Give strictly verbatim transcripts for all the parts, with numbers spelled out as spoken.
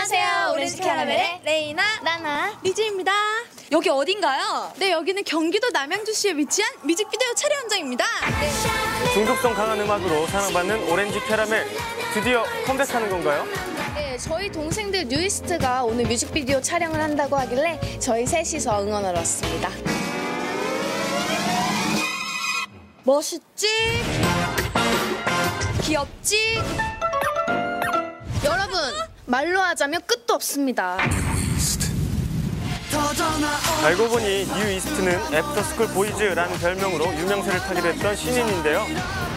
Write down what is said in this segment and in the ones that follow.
안녕하세요. 오렌지 캐러멜의 레이나, 나나, 리즈입니다. 여기 어딘가요? 네, 여기는 경기도 남양주시에 위치한 뮤직비디오 촬영 현장입니다. 네. 중독성 강한 음악으로 사랑받는 오렌지 캐러멜, 드디어 컴백하는 건가요? 네, 저희 동생들 뉴이스트가 오늘 뮤직비디오 촬영을 한다고 하길래 저희 셋이서 응원하러 왔습니다. 멋있지? 귀엽지? 여러분, 말로 하자면 끝도 없습니다. 알고 보니 뉴이스트는 애프터스쿨 보이즈라는 별명으로 유명세를 타기도 했던 신인인데요.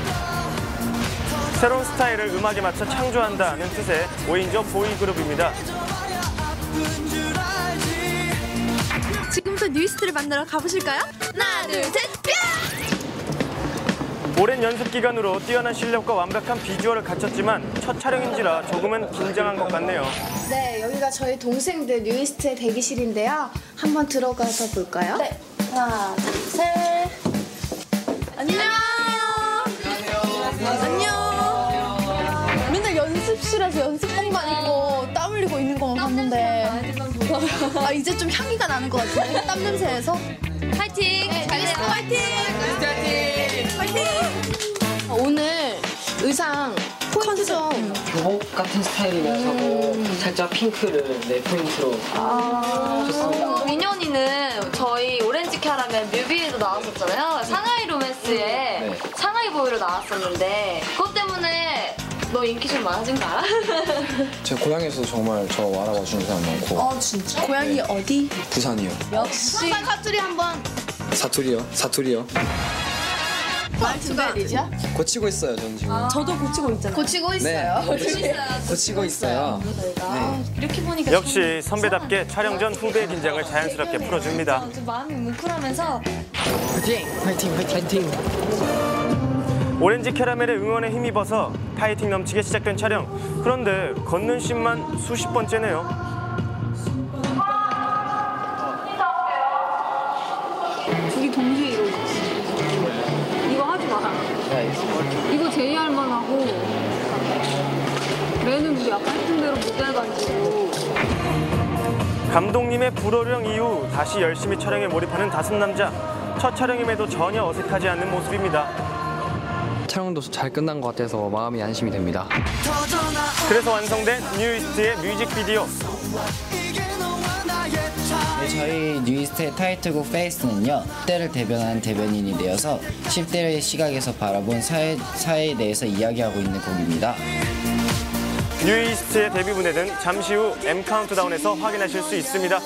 새로운 스타일을 음악에 맞춰 창조한다는 뜻의 오 인조 보이그룹입니다. 지금부터 뉴이스트를 만나러 가보실까요? 하나, 둘, 셋, 뿅! 오랜 연습 기간으로 뛰어난 실력과 완벽한 비주얼을 갖췄지만 첫 촬영인지라 조금은 긴장한 것 같네요. 네, 여기가 저희 동생들 뉴이스트의 대기실인데요. 한번 들어가서 볼까요? 네. 하나, 둘, 셋. 안녕. 안녕. 안녕. 맨날 연습실에서 연습복만 입고 땀 흘리고 있는 것만 봤는데 아, 이제 좀 향기가 나는 것 같은데 땀 냄새에서. 파이팅! 네, 뉴이스트 파이팅! 파이팅! 파이팅! 오늘 의상 컨셉 교복 같은 스타일이면서 음. 살짝 핑크를 내 포인트로 줬습니다. 민현이는 저희 오렌지 캐러멜 뮤비에도 나왔었잖아요. 상하이 로맨스에 네. 상하이 보이로 나왔었는데 그것 때문에 너 인기 좀 많아진 거 알아? 제 고향에서 정말 저 알아봐 주는 사람 많고. 어, 진짜? 고향이 어디? 부산이요. 역시. 사투리 한번. 사투리요? 사투리요? 말투가 리죠? 고치고 있어요, 저는 지금. 아, 저도 고치고 있잖아요. 고치고 있어요. 네. 고치고 있어요. 네. 이렇게 보니까 역시 선배답게 촬영 전 후배의 긴장을 자연스럽게 풀어줍니다. 좀 마음이 뭉클하면서 파이팅! 파이팅! 파이팅! 오렌지 캐러멜의 응원에 힘입어서 파이팅 넘치게 시작된 촬영. 그런데 걷는 씬만 수십 번째네요. 둘이 동시에 이러고 있어. 이거 하지 마. 이거 제이알만 하고 레는 우리 아까 했던 대로 못해가지고. 감독님의 불호령 이후 다시 열심히 촬영에 몰입하는 다섯 남자. 첫 촬영임에도 전혀 어색하지 않는 모습입니다. 촬영도 잘 끝난 것 같아서 마음이 안심이 됩니다. 그래서 완성된 뉴이스트의 뮤직비디오. 네, 저희 뉴이스트의 타이틀곡 페이스는요, 십 대를 대변하는 대변인이 되어서 십 대의 시각에서 바라본 사회, 사회에 대해서 이야기하고 있는 곡입니다. 뉴이스트의 데뷔 무대는 잠시 후 M 카운트다운에서 확인하실 수 있습니다.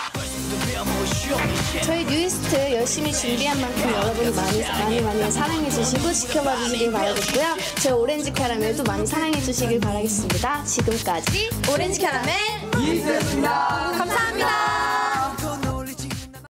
저희 뉴이스트 열심히 준비한 만큼 여러분이 많이 많이 많이 사랑해 주시고 지켜봐 주시길 바라겠고요. 저희 오렌지 캐러멜도 많이 사랑해 주시길 바라겠습니다. 지금까지 오렌지 캐러멜 뉴이스트였습니다. 감사합니다.